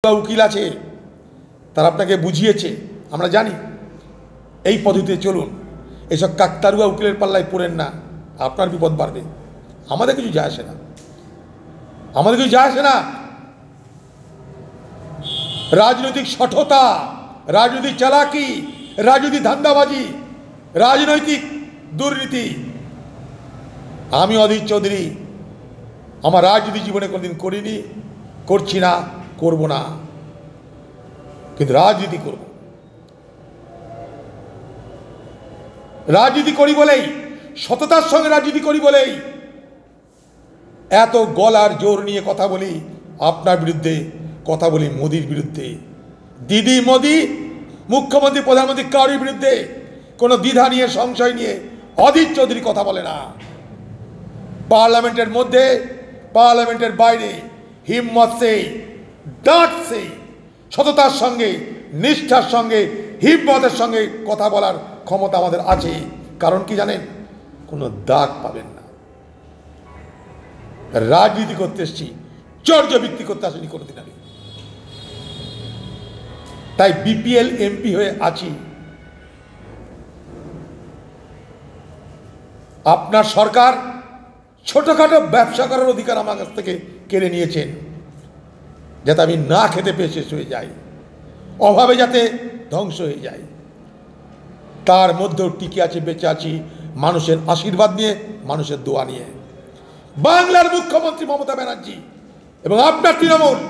উকিল আছে, তারা আপনাকে বুঝিয়েছে, আমরা জানি এই পদ্ধতিতে চলুন, এইসব কাকতারুয়া উকিলের পাল্লায় পড়েন না, আপনার বিপদ বাড়বে। আমাদের কিছু যায় আসে না, আমাদের কিছু যায় আসে না। রাজনৈতিক সঠতা, রাজনৈতিক চালাকি, রাজনৈতিক ধান্দাবাজি, রাজনৈতিক দুর্নীতি, আমি অধীর চৌধুরী আমার রাজনীতি জীবনে কোনোদিন করিনি, করছি না, করব না, কিন্তু রাজনীতি করব। রাজনীতি করি বলেই, সততার সঙ্গে রাজনীতি করি বলেই এত গলার জোর নিয়ে কথা বলি আপনার বিরুদ্ধে, কথা বলি মোদির বিরুদ্ধে। দিদি মোদি, মুখ্যমন্ত্রী প্রধানমন্ত্রী কারোর বিরুদ্ধে কোনো দ্বিধা নিয়ে, সংশয় নিয়ে অধীর চৌধুরী কথা বলে না। পার্লামেন্টের মধ্যে, পার্লামেন্টের বাইরে হিম্মত সে, ডাঁট সে, সততার সঙ্গে, নিষ্ঠার সঙ্গে, হিম্মতের সঙ্গে কথা বলার ক্ষমতা আমাদের আছে। কারণ কি জানেন? কোনো দাগ পাবেন না। রাজনীতি করতে এসছি, চর্যাবৃত্তি করতে আসেনি কোনোদিন আমি। তাই বিপিএল এমপি হয়ে আছি। আপনার সরকার ছোটখাটো ব্যবসা করার অধিকার আমার কাছ থেকে কেড়ে নিয়েছেন, যাতে আমি না খেতে পেয়ে শেষ হয়ে যাই, অভাবে যাতে ধ্বংস হয়ে যায়। তার মধ্যেও টিকে আছে, বেঁচে আছি মানুষের আশীর্বাদ নিয়ে, মানুষের দোয়া নিয়ে। বাংলার মুখ্যমন্ত্রী মমতা ব্যানার্জি এবং আপনার তৃণমূল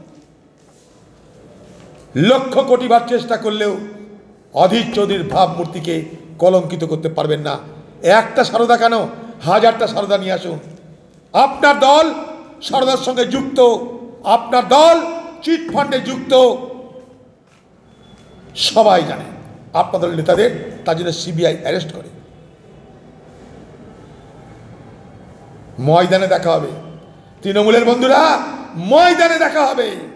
লক্ষ কোটিবার চেষ্টা করলেও অধীর চৌধুরীর ভাবমূর্তিকে কলঙ্কিত করতে পারবেন না। একটা সারদা কেন, হাজারটা সারদা নিয়ে আসুন। আপনার দল সারদার সঙ্গে যুক্ত, আপনার দল চিটফান্ডে যুক্ত, সবাই জানে। আপনাদের নেতাদের তার জন্য সিবিআই অ্যারেস্ট করে। ময়দানে দেখা হবে তৃণমূলের বন্ধুরা, ময়দানে দেখা হবে।